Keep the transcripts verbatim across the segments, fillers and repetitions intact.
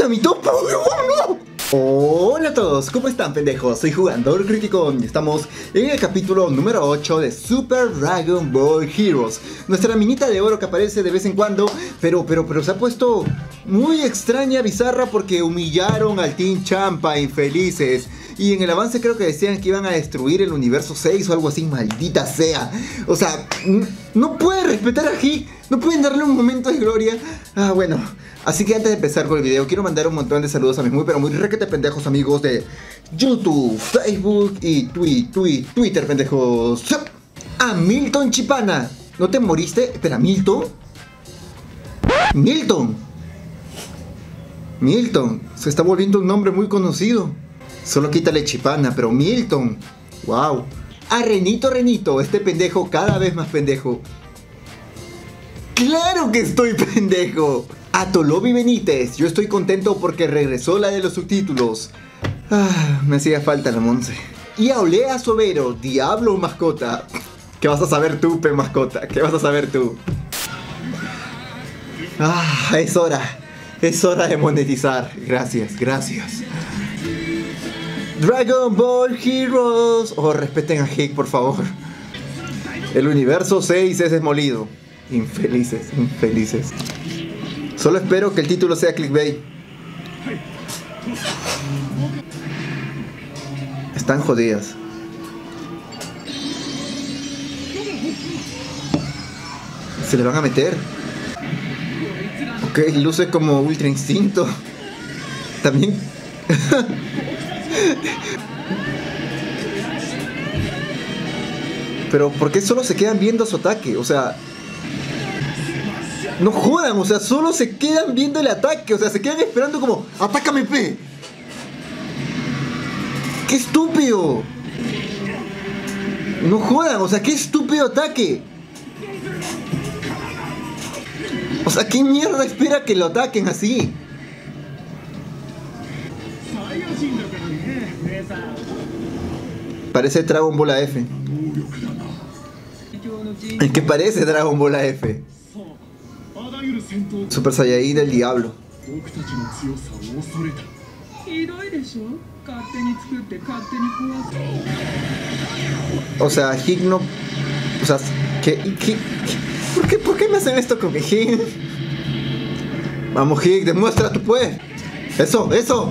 ¡Mata mi topo! ¡Oh, no! Hola a todos, ¿cómo están, pendejos? Soy Jugador Crítico y estamos en el capítulo número ocho de Super Dragon Ball Heroes. Nuestra minita de oro que aparece de vez en cuando, pero, pero, pero se ha puesto muy extraña, bizarra, porque humillaron al Team Champa, infelices. Y en el avance creo que decían que iban a destruir el universo seis o algo así, maldita sea. O sea, no pueden respetar a Hig, no pueden darle un momento de gloria. Ah, bueno, así que antes de empezar con el video, quiero mandar un montón de saludos a mis muy pero muy requete pendejos amigos de YouTube, Facebook y twi, twi, Twitter, pendejos. A Milton Chipana. ¿No te moriste? Espera, ¿Milton? Milton. Milton. Se está volviendo un nombre muy conocido. Solo quítale Chipana, pero Milton. Wow. A Renito Renito, este pendejo cada vez más pendejo. ¡Claro que estoy pendejo! A Tolobi Benítez, yo estoy contento porque regresó la de los subtítulos. Ah, me hacía falta la Monse. Y a Olea Sobero, Diablo Mascota. ¿Qué vas a saber tú, pe mascota? ¿Qué vas a saber tú? Ah, es hora. Es hora de monetizar. Gracias, gracias. Dragon Ball Heroes. Oh, respeten a Hig, por favor. El universo seis es demolido. Infelices, infelices. Solo espero que el título sea clickbait. Están jodidas. Se le van a meter. Ok, luce como Ultra Instinto. También. Pero ¿por qué solo se quedan viendo su ataque? O sea, no jodan, o sea, solo se quedan viendo el ataque. O sea, se quedan esperando como ¡atácame, pe! ¡Qué estúpido! No jodan, o sea, qué estúpido ataque. O sea, ¿qué mierda espera que lo ataquen así? Parece Dragon Ball A F. ¿En qué parece Dragon Ball A F? Super Saiyajin del diablo. O sea, Hig no... O sea, ¿qué, qué, qué? ¿Por qué, ¿Por qué me hacen esto con mi Hig? Vamos, Hig, demuestra tu poder. Eso, eso.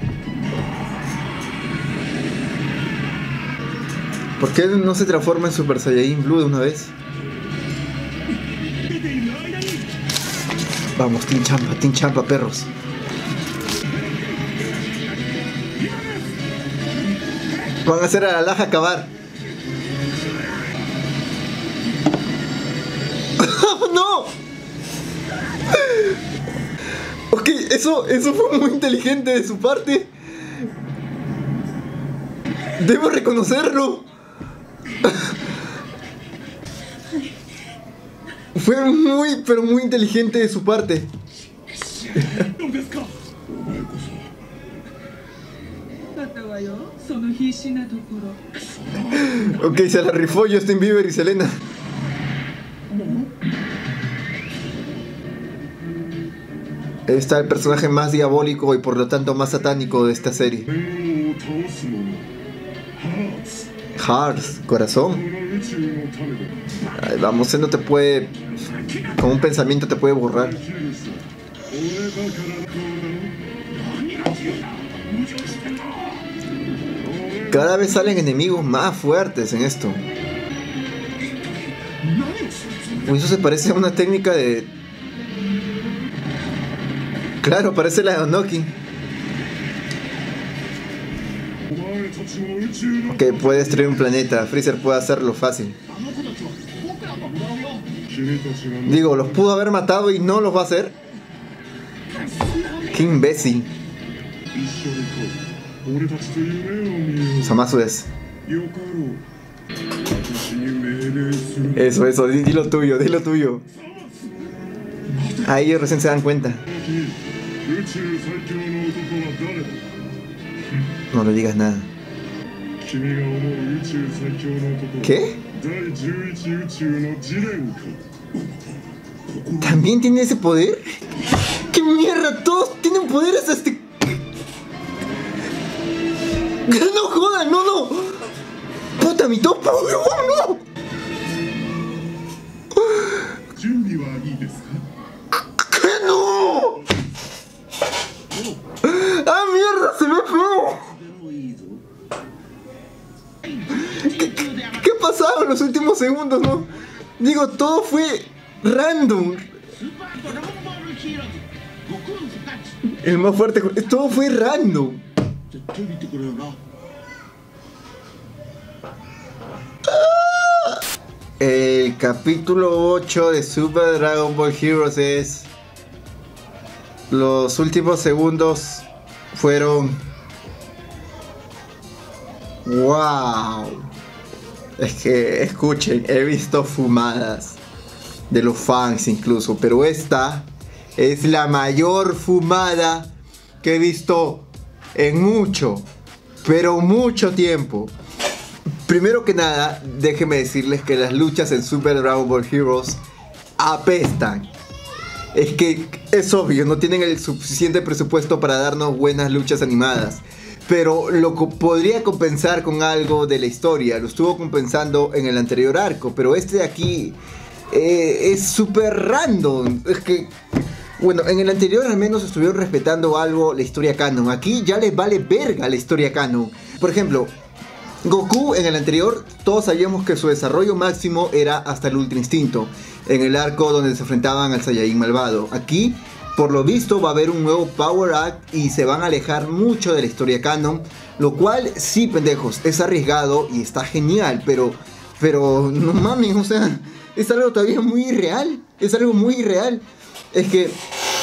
¿Por qué no se transforma en Super Saiyajin Blue de una vez? Vamos, Team Champa, Team Champa, perros. Van a hacer a la laja acabar. ¡No! Ok, eso, eso fue muy inteligente de su parte. Debo reconocerlo. Fue muy, pero muy inteligente de su parte. Ok, se la rifó Justin Bieber y Selena. Ahí está el personaje más diabólico y por lo tanto más satánico de esta serie. Hearts, corazón. Ay, vamos, él no te puede... Con un pensamiento te puede borrar. Cada vez salen enemigos más fuertes en esto. Uy, eso se parece a una técnica de... Claro, parece la de Onoki. Ok, puede destruir un planeta. Freezer puede hacerlo fácil. Digo, los pudo haber matado y no los va a hacer. Qué imbécil. Zamasu es. Eso, eso, di, di lo tuyo, di lo tuyo. Ahí ellos recién se dan cuenta. No le digas nada. ¿Qué? ¿También tiene ese poder? ¿Qué mierda? Todos tienen poder es este? No jodan, no, no. Puta, mi topo, no, no. ¿Qué no? ¡Ah, mierda! ¡Se ve feo! ¿Qué, qué, qué pasaba en los últimos segundos, no? Digo, todo fue random. El más fuerte, todo fue random. El capítulo ocho de Super Dragon Ball Heroes es... Los últimos segundos fueron... ¡Wow! Es que, escuchen, he visto fumadas de los fans incluso, pero esta es la mayor fumada que he visto en mucho, pero mucho tiempo. Primero que nada, déjenme decirles que las luchas en Super Dragon Ball Heroes apestan. Es que es obvio, no tienen el suficiente presupuesto para darnos buenas luchas animadas. Pero lo podría compensar con algo de la historia. Lo estuvo compensando en el anterior arco. Pero este de aquí eh, es súper random. Es que, bueno, en el anterior al menos estuvieron respetando algo la historia canon. Aquí ya les vale verga la historia canon. Por ejemplo, Goku en el anterior, todos sabíamos que su desarrollo máximo era hasta el Ultra Instinto, en el arco donde se enfrentaban al Saiyajin malvado. Aquí, por lo visto, va a haber un nuevo Power Act y se van a alejar mucho de la historia canon, lo cual, sí, pendejos, es arriesgado y está genial, pero, pero, no mames, o sea, es algo todavía muy irreal, es algo muy irreal. Es que,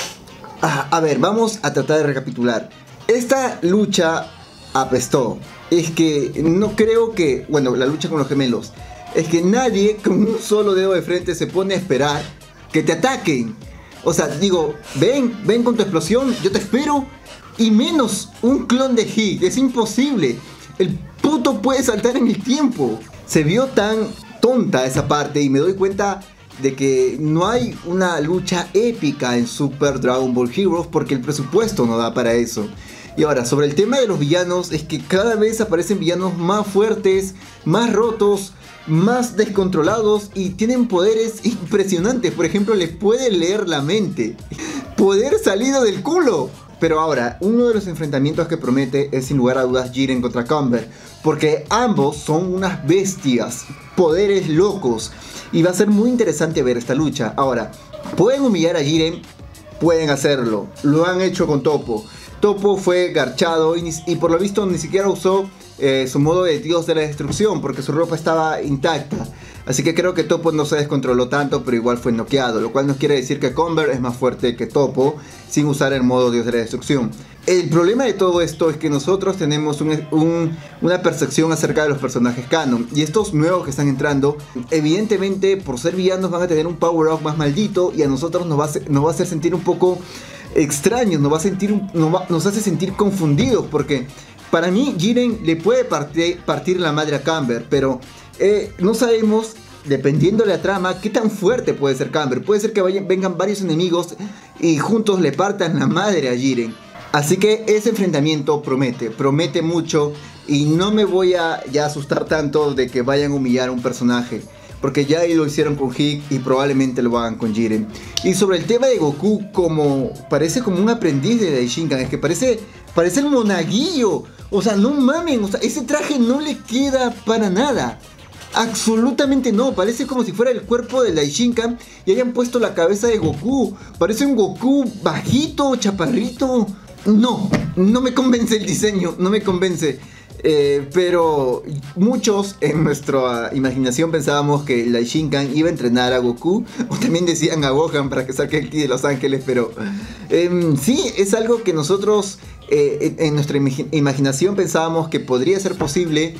a, a ver, vamos a tratar de recapitular. Esta lucha apestó. Es que no creo que, bueno, la lucha con los gemelos, es que nadie con un solo dedo de frente se pone a esperar que te ataquen. O sea, digo, ven, ven con tu explosión, yo te espero. Y menos un clon de Hit, es imposible. El puto puede saltar en el tiempo. Se vio tan tonta esa parte y me doy cuenta de que no hay una lucha épica en Super Dragon Ball Heroes porque el presupuesto no da para eso. Y ahora, sobre el tema de los villanos, es que cada vez aparecen villanos más fuertes, más rotos, más descontrolados y tienen poderes impresionantes. Por ejemplo, les puede leer la mente. Poder salido del culo. Pero ahora, uno de los enfrentamientos que promete es sin lugar a dudas Jiren contra Camber, porque ambos son unas bestias, poderes locos, y va a ser muy interesante ver esta lucha. Ahora, pueden humillar a Jiren, pueden hacerlo, lo han hecho con Toppo. Toppo fue garchado y, y por lo visto ni siquiera usó eh, su modo de dios de la destrucción porque su ropa estaba intacta. Así que creo que Toppo no se descontroló tanto, pero igual fue noqueado, lo cual nos quiere decir que Camber es más fuerte que Toppo sin usar el modo dios de la destrucción. El problema de todo esto es que nosotros tenemos un, un, una percepción acerca de los personajes canon, y estos nuevos que están entrando, evidentemente por ser villanos van a tener un power up más maldito y a nosotros nos va a, nos va a hacer sentir un poco extraños, nos va a sentir un, nos, va, nos hace sentir confundidos, porque para mí Jiren le puede partir, partir la madre a Camber, pero eh, no sabemos, dependiendo de la trama, qué tan fuerte puede ser Camber. Puede ser que vayan, vengan varios enemigos y juntos le partan la madre a Jiren. Así que ese enfrentamiento promete, promete mucho, y no me voy a ya asustar tanto de que vayan a humillar a un personaje, porque ya lo hicieron con Hit y probablemente lo hagan con Jiren. Y sobre el tema de Goku, como parece como un aprendiz de Daishinkan, es que parece, parece el monaguillo. O sea, no mamen, o sea, ese traje no le queda para nada. Absolutamente no, parece como si fuera el cuerpo de Daishinkan y hayan puesto la cabeza de Goku. Parece un Goku bajito, chaparrito. No, no me convence el diseño, no me convence. Eh, pero muchos en nuestra imaginación pensábamos que la Shinkan iba a entrenar a Goku, o también decían a Gohan para que saque el ki de Los Ángeles, pero eh, sí, es algo que nosotros eh, en nuestra imaginación pensábamos que podría ser posible,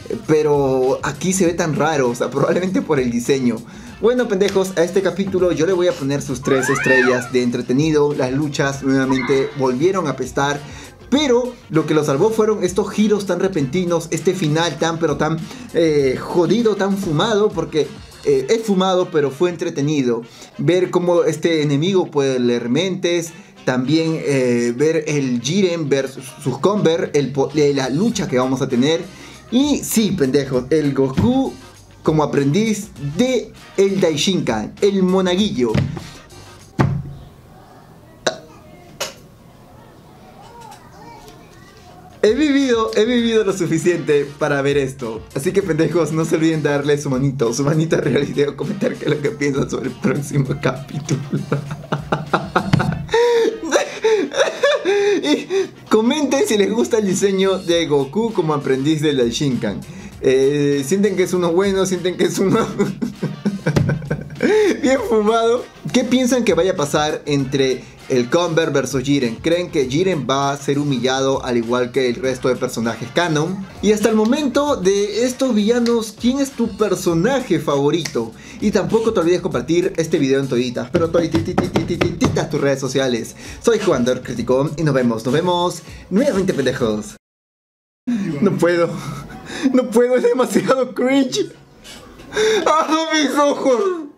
pero aquí se ve tan raro, o sea, probablemente por el diseño. Bueno, pendejos, a este capítulo yo le voy a poner sus tres estrellas de entretenido. Las luchas nuevamente volvieron a apestar, pero lo que lo salvó fueron estos giros tan repentinos, este final tan pero tan eh, jodido, tan fumado, porque eh, es fumado pero fue entretenido. Ver cómo este enemigo puede leer mentes, también eh, ver el Jiren versus sus Converse, el, la lucha que vamos a tener. Y sí, pendejos, el Goku como aprendiz de el Daishinkan, el monaguillo. He vivido, he vivido lo suficiente para ver esto. Así que, pendejos, no se olviden darle su manito, su manito arriba al video, comentar qué es lo que piensan sobre el próximo capítulo. Y comenten si les gusta el diseño de Goku como aprendiz del Daishinkan. Eh, ¿Sienten que es uno bueno? ¿Sienten que es uno bien fumado? ¿Qué piensan que vaya a pasar entre el Converse versus Jiren? ¿Creen que Jiren va a ser humillado al igual que el resto de personajes canon? Y hasta el momento de estos villanos, ¿quién es tu personaje favorito? Y tampoco te olvides compartir este video en toditas, pero todititas tus redes sociales. Soy Jugador Crítico y nos vemos, nos vemos nuevamente, pendejos. No puedo, no puedo, es demasiado cringe. ¡Ah, mis ojos!